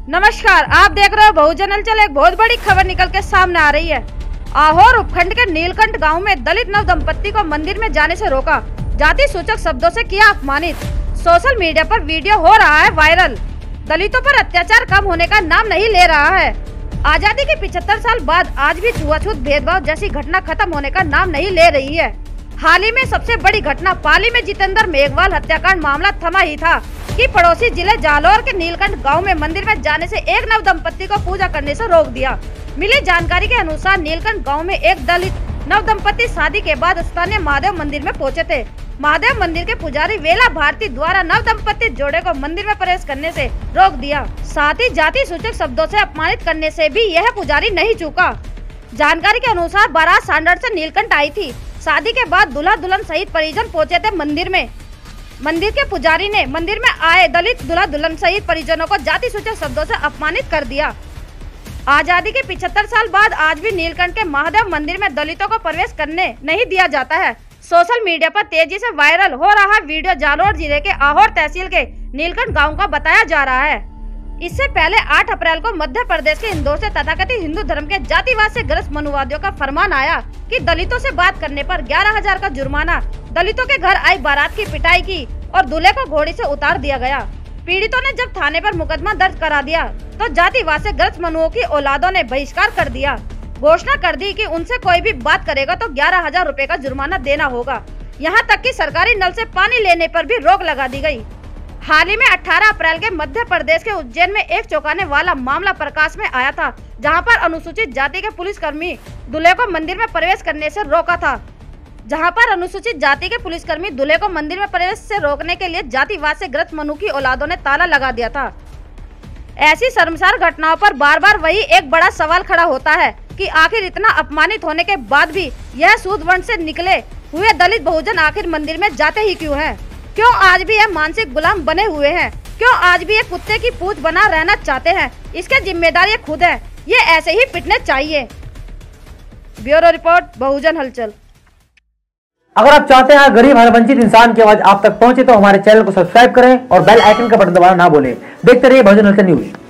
नमस्कार, आप देख रहे हो बहुजन हलचल। एक बहुत बड़ी खबर निकल के सामने आ रही है। आहोर उपखंड के नीलकंठ गांव में दलित नव दंपत्ति को मंदिर में जाने से रोका, जाति सूचक शब्दों से किया अपमानित। सोशल मीडिया पर वीडियो हो रहा है वायरल। दलितों पर अत्याचार कम होने का नाम नहीं ले रहा है। आजादी के 75 साल बाद आज भी छुआछूत भेदभाव जैसी घटना खत्म होने का नाम नहीं ले रही है। हाल ही में सबसे बड़ी घटना पाली में जितेंद्र मेघवाल हत्याकांड मामला थमा ही था कि पड़ोसी जिले जालौर के नीलकंठ गांव में मंदिर में जाने से एक नव दंपत्ति को पूजा करने से रोक दिया। मिली जानकारी के अनुसार नीलकंठ गांव में एक दलित नव दंपत्ति शादी के बाद स्थानीय महादेव मंदिर में पहुंचे थे। महादेव मंदिर के पुजारी वेला भारती द्वारा नव दंपत्ति जोड़े को मंदिर में प्रवेश करने से रोक दिया। साथ ही जाति सूचक शब्दों से अपमानित करने से भी यह पुजारी नहीं चूका। जानकारी के अनुसार बारात सांडर से नीलकंठ आई थी। शादी के बाद दूल्हा दुल्हन सहित परिजन पहुंचे थे मंदिर में। मंदिर के पुजारी ने मंदिर में आए दलित दूल्हा दुल्हन सहित परिजनों को जाति सूचक शब्दों से अपमानित कर दिया। आजादी के 75 साल बाद आज भी नीलकंठ के महादेव मंदिर में दलितों को प्रवेश करने नहीं दिया जाता है। सोशल मीडिया पर तेजी से वायरल हो रहा वीडियो जालौर जिले के आहोर तहसील के नीलकंठ गाँव का बताया जा रहा है। इससे पहले 8 अप्रैल को मध्य प्रदेश के इंदौर से तथाकथित हिंदू धर्म के जातिवाद से ग्रस्त मनुवादियों का फरमान आया कि दलितों से बात करने पर 11,000 का जुर्माना, दलितों के घर आई बारात की पिटाई की और दूल्हे को घोड़ी से उतार दिया गया। पीड़ितों ने जब थाने पर मुकदमा दर्ज करा दिया तो जातिवाद से ग्रस्त मनुओं की औलादों ने बहिष्कार कर दिया। घोषणा कर दी कि उनसे कोई भी बात करेगा तो 11,000 रुपए का जुर्माना देना होगा। यहाँ तक कि सरकारी नल से पानी लेने पर भी रोक लगा दी गई। हाल ही में 18 अप्रैल के मध्य प्रदेश के उज्जैन में एक चौंकाने वाला मामला प्रकाश में आया था, जहां पर अनुसूचित जाति के पुलिसकर्मी दूल्हे को मंदिर में प्रवेश करने से रोका था। जहां पर अनुसूचित जाति के पुलिसकर्मी दूल्हे को मंदिर में प्रवेश से रोकने के लिए जातिवाद से ग्रस्त मनु की औलादों ने ताला लगा दिया था। ऐसी शर्मसार घटनाओं पर बार बार वही एक बड़ा सवाल खड़ा होता है कि आखिर इतना अपमानित होने के बाद भी यह सूद वंश से निकले हुए दलित बहुजन आखिर मंदिर में जाते ही क्यों हैं? क्यों आज भी यह मानसिक गुलाम बने हुए हैं? क्यों आज भी ये कुत्ते की पूंछ बना रहना चाहते हैं? इसके जिम्मेदार ये खुद है। ये ऐसे ही पिटने चाहिए। ब्यूरो रिपोर्ट, बहुजन हलचल। अगर आप चाहते हैं गरीब हर वंचित इंसान की आवाज आप तक पहुंचे तो हमारे चैनल को सब्सक्राइब करें और बेल आइकन का बटन दबाना ना भूलें। देखते रहिए बहुजन हलचल न्यूज।